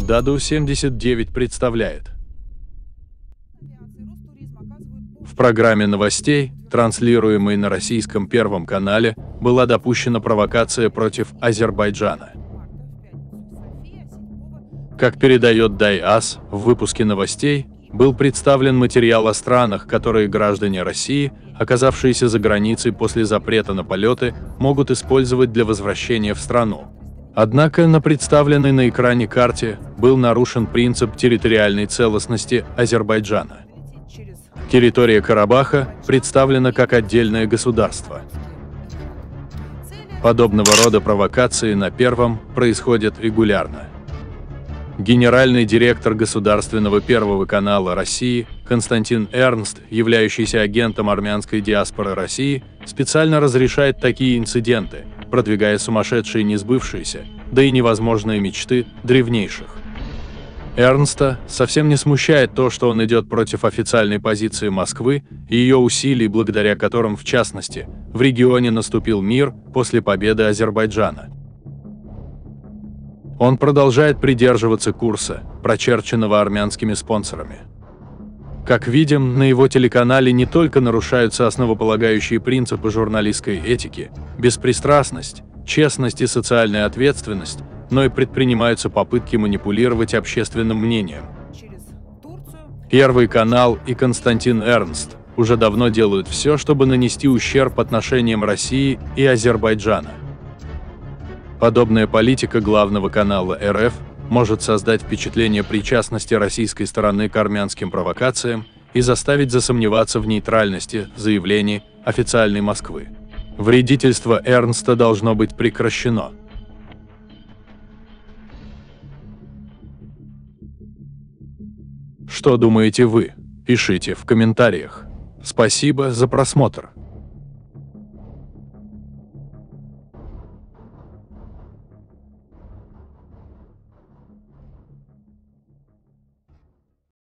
Даду-79 представляет. В программе новостей, транслируемой на российском Первом канале, была допущена провокация против Азербайджана. Как передает ДАИ-АС, в выпуске новостей был представлен материал о странах, которые граждане России, оказавшиеся за границей после запрета на полеты, могут использовать для возвращения в страну. Однако на представленной на экране карте был нарушен принцип территориальной целостности Азербайджана. Территория Карабаха представлена как отдельное государство. Подобного рода провокации на Первом происходят регулярно. Генеральный директор государственного Первого канала России Константин Эрнст, являющийся агентом армянской диаспоры России, специально разрешает такие инциденты, продвигая сумасшедшие несбывшиеся, да и невозможные мечты древнейших. Эрнста совсем не смущает то, что он идет против официальной позиции Москвы и ее усилий, благодаря которым, в частности, в регионе наступил мир после победы Азербайджана. Он продолжает придерживаться курса, прочерченного армянскими спонсорами. Как видим, на его телеканале не только нарушаются основополагающие принципы журналистской этики, беспристрастность, честность и социальная ответственность, но и предпринимаются попытки манипулировать общественным мнением. Первый канал и Константин Эрнст уже давно делают все, чтобы нанести ущерб отношениям России и Азербайджана. Подобная политика главного канала РФ может создать впечатление причастности российской стороны к армянским провокациям и заставить засомневаться в нейтральности заявлений официальной Москвы. Вредительство Эрнста должно быть прекращено. Что думаете вы? Пишите в комментариях. Спасибо за просмотр.